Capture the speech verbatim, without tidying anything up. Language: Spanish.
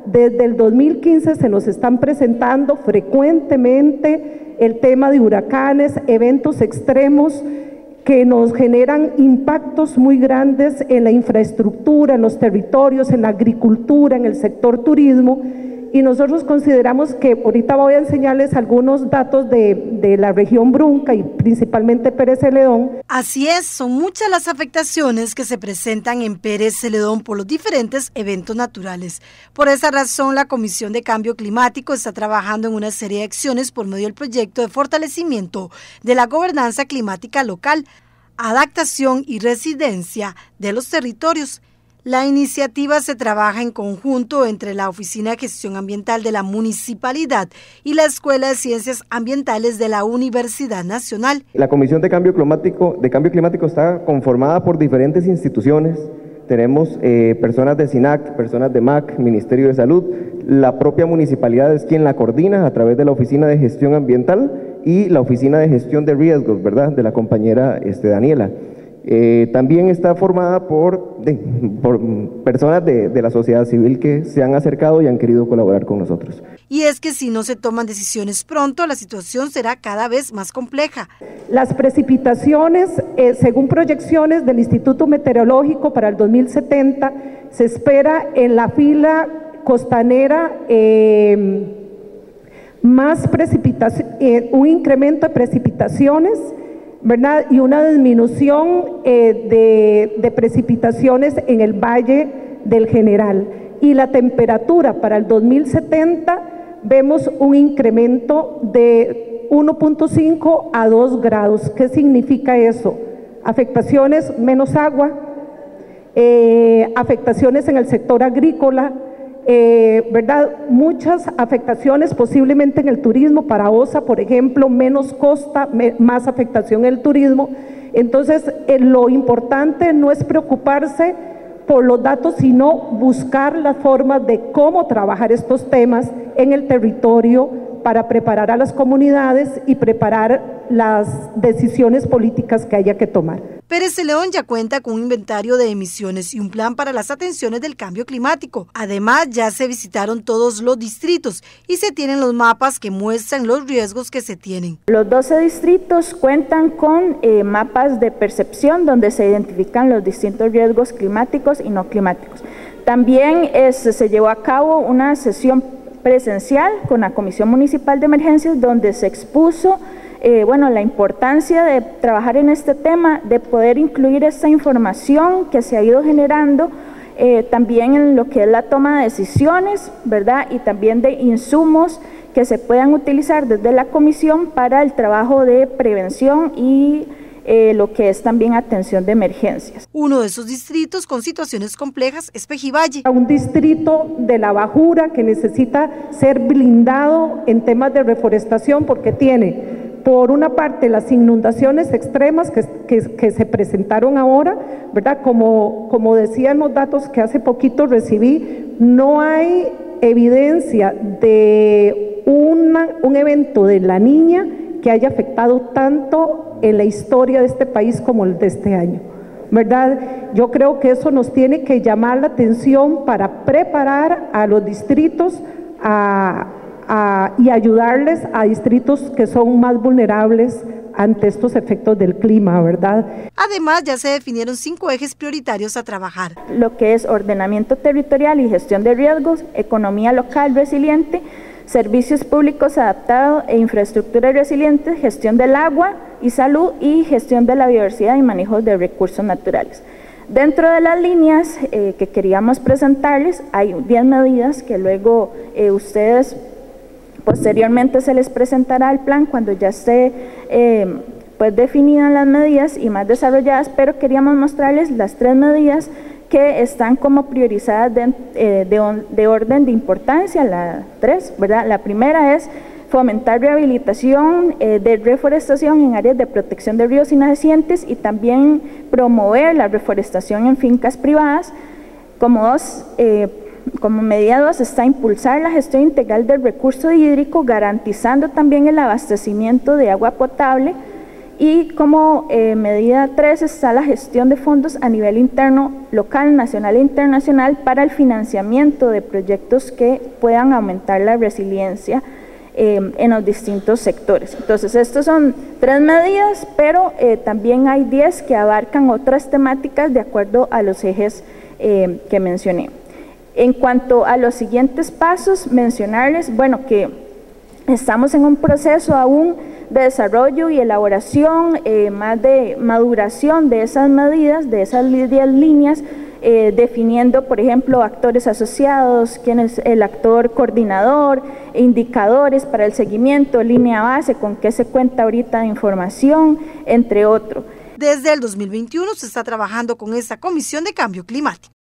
Desde el dos mil quince se nos están presentando frecuentemente el tema de huracanes, eventos extremos que nos generan impactos muy grandes en la infraestructura, en los territorios, en la agricultura, en el sector turismo, y nosotros consideramos que, ahorita voy a enseñarles algunos datos de, de la región Brunca y principalmente Pérez Celedón. Así es, son muchas las afectaciones que se presentan en Pérez Celedón por los diferentes eventos naturales. Por esa razón, la Comisión de Cambio Climático está trabajando en una serie de acciones por medio del proyecto de fortalecimiento de la gobernanza climática local, adaptación y residencia de los territorios. La iniciativa se trabaja en conjunto entre la Oficina de Gestión Ambiental de la Municipalidad y la Escuela de Ciencias Ambientales de la Universidad Nacional. La Comisión de Cambio Climático, de Cambio Climático está conformada por diferentes instituciones. Tenemos eh, personas de SINAC, personas de M A C, Ministerio de Salud. La propia municipalidad es quien la coordina a través de la Oficina de Gestión Ambiental y la Oficina de Gestión de Riesgos, ¿verdad?, de la compañera este, Daniela. Eh, también está formada por, de, por personas de, de la sociedad civil que se han acercado y han querido colaborar con nosotros. Y es que si no se toman decisiones pronto, la situación será cada vez más compleja. Las precipitaciones, eh, según proyecciones del Instituto Meteorológico para el dos mil setenta, se espera en la fila costanera eh, más precipitación, eh, un incremento de precipitaciones, ¿verdad?, y una disminución eh, de, de precipitaciones en el Valle del General. Y la temperatura para el dos mil setenta vemos un incremento de uno punto cinco a dos grados. ¿Qué significa eso? Afectaciones, menos agua, eh, afectaciones en el sector agrícola, Eh, ¿verdad? Muchas afectaciones posiblemente en el turismo, para OSA, por ejemplo, menos costa, me, más afectación en el turismo. Entonces, eh, lo importante no es preocuparse por los datos, sino buscar las formas de cómo trabajar estos temas en el territorio para preparar a las comunidades y preparar las decisiones políticas que haya que tomar. Pérez Celedón ya cuenta con un inventario de emisiones y un plan para las atenciones del cambio climático. Además, ya se visitaron todos los distritos y se tienen los mapas que muestran los riesgos que se tienen. Los doce distritos cuentan con eh, mapas de percepción donde se identifican los distintos riesgos climáticos y no climáticos. También es, se llevó a cabo una sesión presencial con la Comisión Municipal de Emergencias donde se expuso Eh, bueno, la importancia de trabajar en este tema, de poder incluir esta información que se ha ido generando, eh, también en lo que es la toma de decisiones, ¿verdad?, y también de insumos que se puedan utilizar desde la comisión para el trabajo de prevención y eh, lo que es también atención de emergencias. Uno de esos distritos con situaciones complejas es Pejivalle. Un distrito de la bajura que necesita ser blindado en temas de reforestación porque tiene, por una parte, las inundaciones extremas que, que, que se presentaron ahora, ¿verdad? Como, como decían los datos que hace poquito recibí, no hay evidencia de una, un evento de la Niña que haya afectado tanto en la historia de este país como el de este año, ¿verdad? Yo creo que eso nos tiene que llamar la atención para preparar a los distritos a A, y ayudarles a distritos que son más vulnerables ante estos efectos del clima, ¿verdad? Además, ya se definieron cinco ejes prioritarios a trabajar. Lo que es ordenamiento territorial y gestión de riesgos, economía local resiliente, servicios públicos adaptados e infraestructura resiliente, gestión del agua y salud y gestión de la biodiversidad y manejo de recursos naturales. Dentro de las líneas eh, que queríamos presentarles, hay diez medidas que luego eh, ustedes posteriormente se les presentará el plan cuando ya esté eh, pues definidas las medidas y más desarrolladas, pero queríamos mostrarles las tres medidas que están como priorizadas de, eh, de, de orden de importancia, la tres, ¿verdad? La primera es fomentar rehabilitación eh, de reforestación en áreas de protección de ríos y nacientes y también promover la reforestación en fincas privadas. Como dos, eh, Como medida dos está impulsar la gestión integral del recurso hídrico, garantizando también el abastecimiento de agua potable Y como eh, medida tres está la gestión de fondos a nivel interno, local, nacional e internacional para el financiamiento de proyectos que puedan aumentar la resiliencia eh, en los distintos sectores. Entonces, estos son tres medidas, pero eh, también hay diez que abarcan otras temáticas de acuerdo a los ejes eh, que mencioné. En cuanto a los siguientes pasos, mencionarles, bueno, que estamos en un proceso aún de desarrollo y elaboración, eh, más de maduración de esas medidas, de esas diez líneas, eh, definiendo, por ejemplo, actores asociados, quién es el actor coordinador, indicadores para el seguimiento, línea base, con qué se cuenta ahorita de información, entre otros. Desde el dos mil veintiuno se está trabajando con esta Comisión de Cambio Climático.